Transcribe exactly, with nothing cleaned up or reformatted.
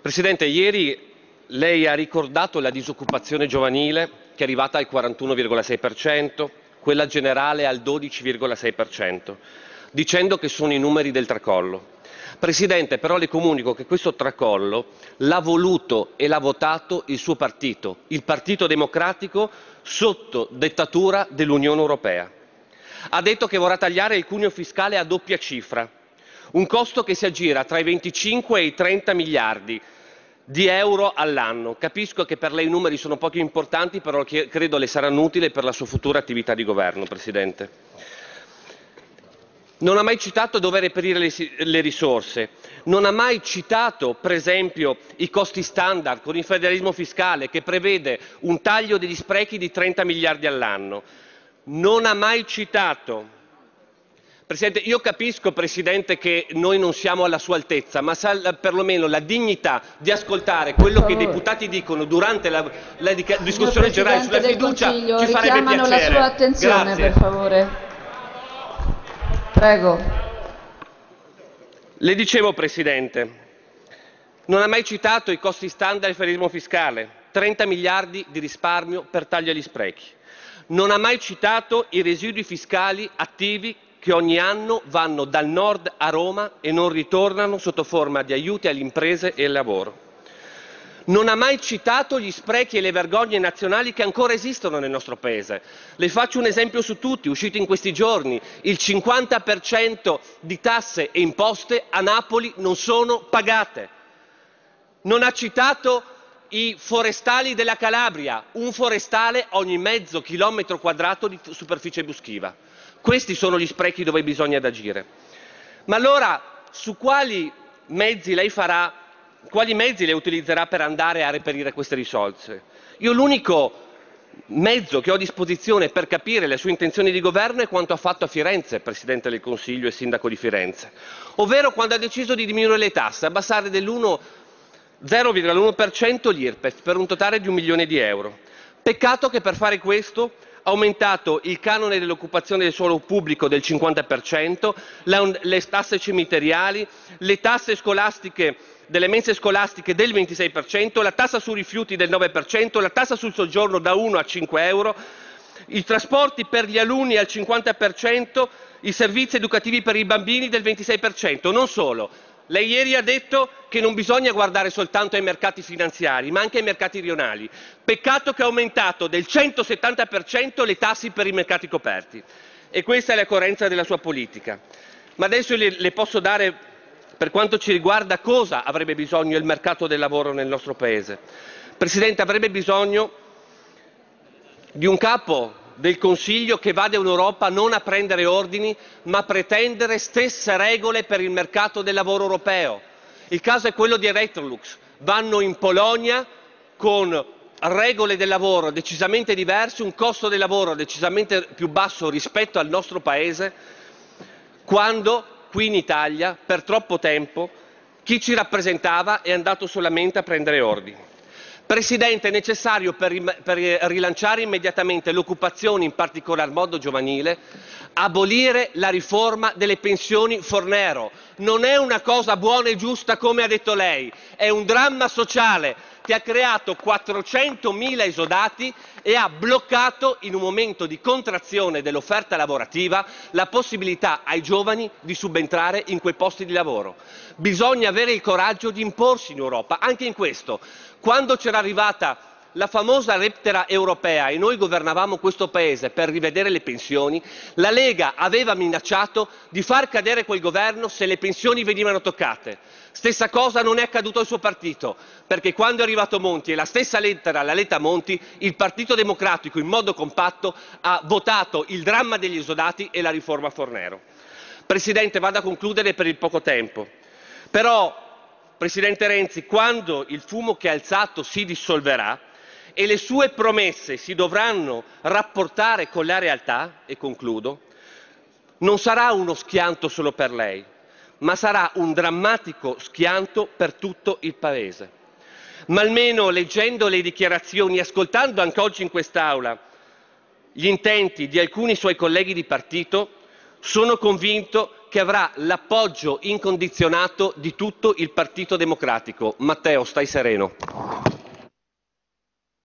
Presidente, ieri lei ha ricordato la disoccupazione giovanile che è arrivata al quarantuno virgola sei per cento, quella generale al dodici virgola sei per cento, dicendo che sono i numeri del tracollo. Presidente, però le comunico che questo tracollo l'ha voluto e l'ha votato il suo partito, il Partito Democratico, sotto dettatura dell'Unione Europea. Ha detto che vorrà tagliare il cuneo fiscale a doppia cifra, un costo che si aggira tra i venticinque e i trenta miliardi di euro all'anno. Capisco che per lei i numeri sono poco importanti, però credo le saranno utili per la sua futura attività di governo, Presidente. Non ha mai citato dove reperire le, le risorse, non ha mai citato, per esempio, i costi standard con il federalismo fiscale che prevede un taglio degli sprechi di trenta miliardi all'anno. Non ha mai citato. Presidente, io capisco, Presidente, che noi non siamo alla sua altezza, ma sa perlomeno la dignità di ascoltare quello che i deputati dicono durante la, la discussione generale sulla fiducia ci farebbe piacere. La sua attenzione, Grazie. per favore. Prego. Le dicevo, Presidente, non ha mai citato i costi standard e il federalismo fiscale, trenta miliardi di risparmio per taglio agli sprechi. Non ha mai citato i residui fiscali attivi che ogni anno vanno dal nord a Roma e non ritornano sotto forma di aiuti alle imprese e al lavoro. Non ha mai citato gli sprechi e le vergogne nazionali che ancora esistono nel nostro Paese. Le faccio un esempio su tutti, uscito in questi giorni: il cinquanta per cento di tasse e imposte a Napoli non sono pagate. Non ha citato i forestali della Calabria, un forestale ogni mezzo chilometro quadrato di superficie boschiva. Questi sono gli sprechi dove bisogna agire. Ma allora su quali mezzi lei farà, quali mezzi lei utilizzerà per andare a reperire queste risorse? Io l'unico mezzo che ho a disposizione per capire le sue intenzioni di governo è quanto ha fatto a Firenze, Presidente del Consiglio e Sindaco di Firenze, ovvero quando ha deciso di diminuire le tasse, abbassare del zero virgola uno per cento l'I R P E F per un totale di un milione di euro. Peccato che per fare questo ha aumentato il canone dell'occupazione del suolo pubblico del cinquanta per cento, le tasse cimiteriali, le tasse scolastiche delle mense scolastiche del ventisei per cento, la tassa sui rifiuti del nove per cento, la tassa sul soggiorno da uno a cinque euro, i trasporti per gli alunni al cinquanta per cento, i servizi educativi per i bambini del ventisei per cento. Non solo, lei ieri ha detto che non bisogna guardare soltanto ai mercati finanziari, ma anche ai mercati rionali. Peccato che ha aumentato del centosettanta per cento le tasse per i mercati coperti. E questa è la coerenza della sua politica. Ma adesso le, le posso dare, per quanto ci riguarda, cosa avrebbe bisogno il mercato del lavoro nel nostro Paese. Presidente, avrebbe bisogno di un capo del Consiglio che vada in Europa non a prendere ordini, ma a pretendere stesse regole per il mercato del lavoro europeo. Il caso è quello di Electrolux. Vanno in Polonia con regole del lavoro decisamente diverse, un costo del lavoro decisamente più basso rispetto al nostro Paese, quando qui in Italia per troppo tempo chi ci rappresentava è andato solamente a prendere ordini. Presidente, è necessario per, per rilanciare immediatamente l'occupazione, in particolar modo giovanile, abolire la riforma delle pensioni Fornero. Non è una cosa buona e giusta come ha detto lei, è un dramma sociale che ha creato quattrocentomila esodati e ha bloccato, in un momento di contrazione dell'offerta lavorativa, la possibilità ai giovani di subentrare in quei posti di lavoro. Bisogna avere il coraggio di imporsi in Europa, anche in questo. Quando c'era arrivata la famosa lettera europea e noi governavamo questo Paese per rivedere le pensioni, la Lega aveva minacciato di far cadere quel governo se le pensioni venivano toccate. Stessa cosa non è accaduto al suo partito, perché quando è arrivato Monti e la stessa lettera l'ha letta Monti, il Partito Democratico in modo compatto ha votato il dramma degli esodati e la riforma Fornero. Presidente, vado a concludere per il poco tempo. Però, Presidente Renzi, quando il fumo che ha alzato si dissolverà e le sue promesse si dovranno rapportare con la realtà, e concludo, non sarà uno schianto solo per lei, ma sarà un drammatico schianto per tutto il Paese. Ma almeno leggendo le dichiarazioni, ascoltando anche oggi in quest'Aula gli intenti di alcuni suoi colleghi di partito, Sono convinto che avrà l'appoggio incondizionato di tutto il Partito Democratico. Matteo, stai sereno.